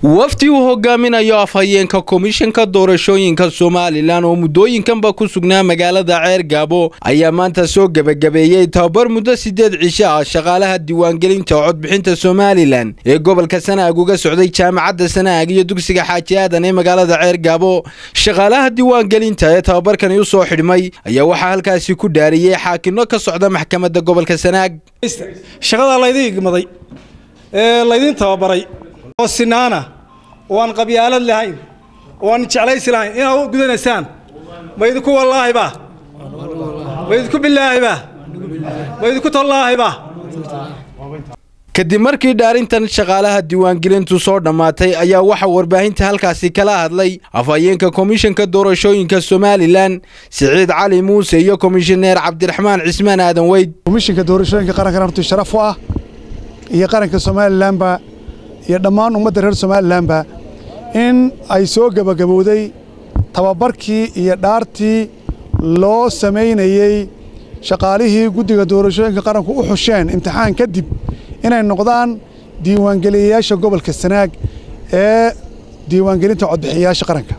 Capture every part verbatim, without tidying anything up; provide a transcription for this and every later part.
wafdi uu hogaaminayo afhayeenka komishanka doorashooyinka Soomaaliland oo muddooyinkanba ku sugnaa magaalada Ceergaabo ayaa maanta soo gabagabeeyay tababar muddo sideed cisho ah shaqaalaha diiwaangelinta codbixinta Soomaaliland ee gobolka Sanaag uga socday jaamacadda Sanaag iyo dugsiga Xaaji Aadan ee magaalada Ceergaabo. Shaqaalaha diiwaangelinta ee tababarkan u soo xidhmay ayaa waxa halkaasi ku dhaariyay xaakino ka socda maxkamadda gobolka Sanaag. shaqada laydii maday ee laydin tababaray oo sinaana oo aan qabyaalad lahayn oo aan jeclaysi lahayn in aad gudanaysaan maydku wallaahi ba maydku billaahi ba maydku tallaahi ba. kadib markii dhaarintan shaqaalaha diiwaangelintu soo dhamaatay ayaa waxa warbaahinta halkaasi kala hadlay afhayeenka komishanka doorashooyinka Soomaaliland Siciid Cali Muuse iyo komishaneer Cabdiraxmaan Cismaan Aadan Weyd. komishanka doorashooyinka qaranka runtii sharaf u ah iyo qaranka Soomaaliland ba iyo dhammaan ummadda reer Soomaaliland ba in ay soo gabagabowday tababarkii iyo dhaartii loo sameeyay shaqaalihii guddiga doorashooyinka qaranku u xusheen imtixaan kadib inay noqdaan diiwaangeliyayaasha gobolka Sanaag ee diiwaangelinta codbixiyayaasha qaranka.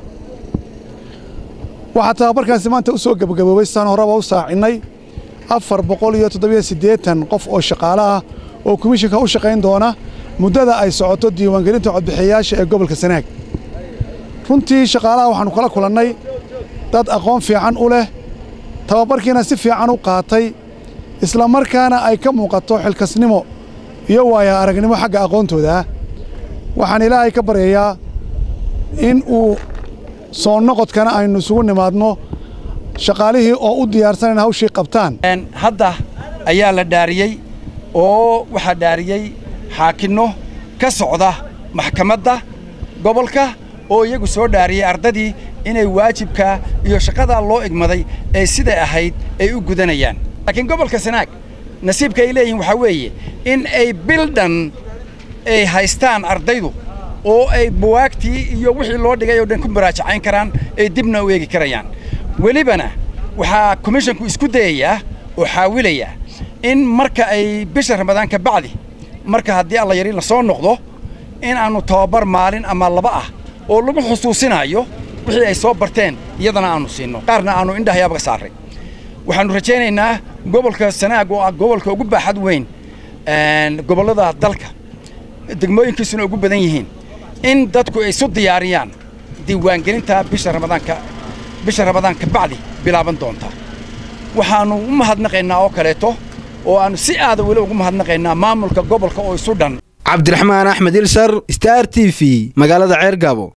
waxa tababarkaasi maanta u soo gabagaboobay sano horeba u saacinay afar boqol iyo toddoba iyo siddeetan qof oo shaqaale ah oo komishanka u shaqayn doona muddada ay socoto diiwaangelinta codbixiyayaasha ee gobolka Sanaag. runtii shaqaalaha waxaanu kala kulannay dad aqoon fiican u leh tababarkiina si fiican u qaatay isla markaana ay ka muuqato xilkasnimo iyo waaya aragnimo xagga aqoontooda. waxaan ilaahay ka baryayaa in uu soo noqodkana aynu isugu nimaadno shaqaalihii oo u diyaarsan in hawshii qabtaan. hadda ayaa la dhaariyey oo waxaa dhaariyey xaakino ka socda maxkamadda gobolka oo iyagu soo dhaariyay ardadii inay waajibka iyo shaqada loo igmaday ee sida ahayd ay u gudanayaan. laakiin gobolka Sanaag nasiibka ay leeyihiin waxa weeye in ay bildan ay haystaan ardaydu oo ay buwaagtii iyo wixii loo dhigay oo dhan ku muraajacayn karaan ay dibna u eegi karayaan. welibana waxaa komishanku isku dayayaa oo xaawilaya in marka ay bisha Ramadaan ka bacdi marka haddii alla yari la soo noqdo in aanu tababar maalin ama laba ah oo lagu xusuusinayo wixii ay soo barteen iyadana aanu siino qaarna aanu indhahayaaba saaray. waxaanu rajaynaynaa gobolka Sanaag oo ah gobolka ugu baaxad weyn een gobolada dalka degmooyinkiisuna ugu badan yihiin in dadku ay soo diyaariyaan diiwaangelinta bisha Ramadaanka bisha Ramadaanka bacdi bilaaban doonta. waxaanu u mahadnaqaynaa oo kaleeto oo aanu si aad weli ugu mahadnaqaynaa maamulka gobolka oo isu dhan. Cabdiraxmaan Axmed Ilsar Star T V magaalada Ceergaabo.